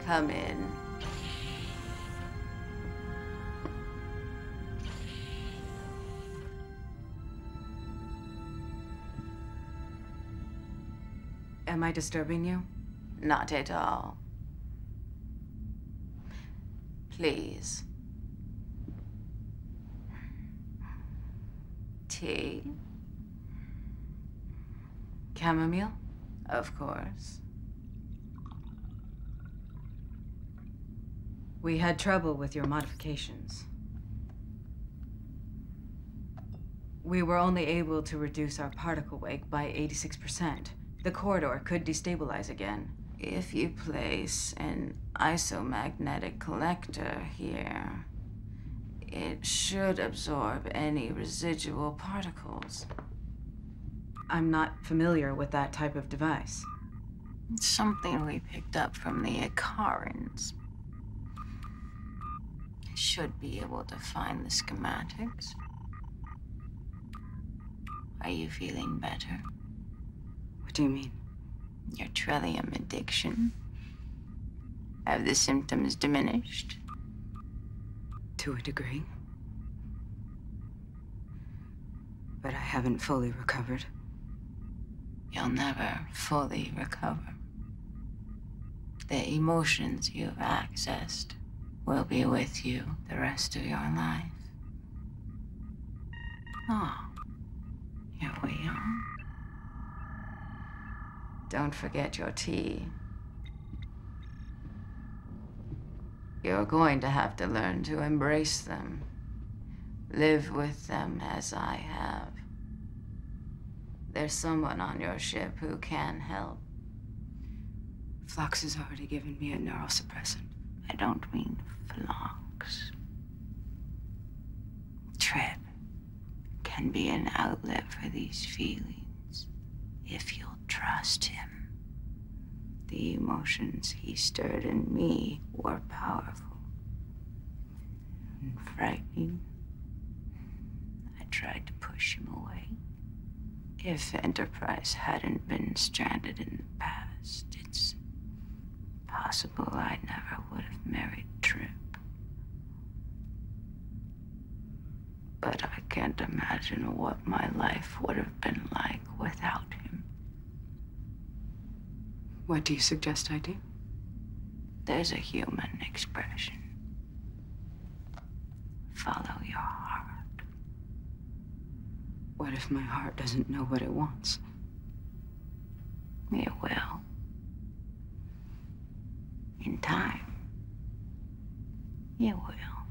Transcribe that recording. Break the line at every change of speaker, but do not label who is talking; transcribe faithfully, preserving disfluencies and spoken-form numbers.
Come in.
Am I disturbing you?
Not at all. Please. Tea?
Chamomile?
Of course.
We had trouble with your modifications. We were only able to reduce our particle wake by eighty-six percent. The corridor could destabilize again.
If you place an isomagnetic collector here, it should absorb any residual particles.
I'm not familiar with that type of device.
It's something we picked up from the Icarans. I should be able to find the schematics. Are you feeling better?
What do you mean?
Your Trellium addiction? Have the symptoms diminished?
To a degree. But I haven't fully recovered.
You'll never fully recover. The emotions you've accessed will be with you the rest of your life. Oh, here we are. Don't forget your tea. You're going to have to learn to embrace them. Live with them as I have. There's someone on your ship who can help.
Phlox has already given me a neurosuppressant.
I don't mean Phlox. Trip can be an outlet for these feelings if you'll trust him. The emotions he stirred in me were powerful and frightening. I tried to push him away. If Enterprise hadn't been stranded in the past, it's possible I never would have married Trip. But I can't imagine what my life would have been like without him.
What do you suggest I do?
There's a human expression. Follow your heart.
What if my heart doesn't know what it wants?
It will. In time, it will.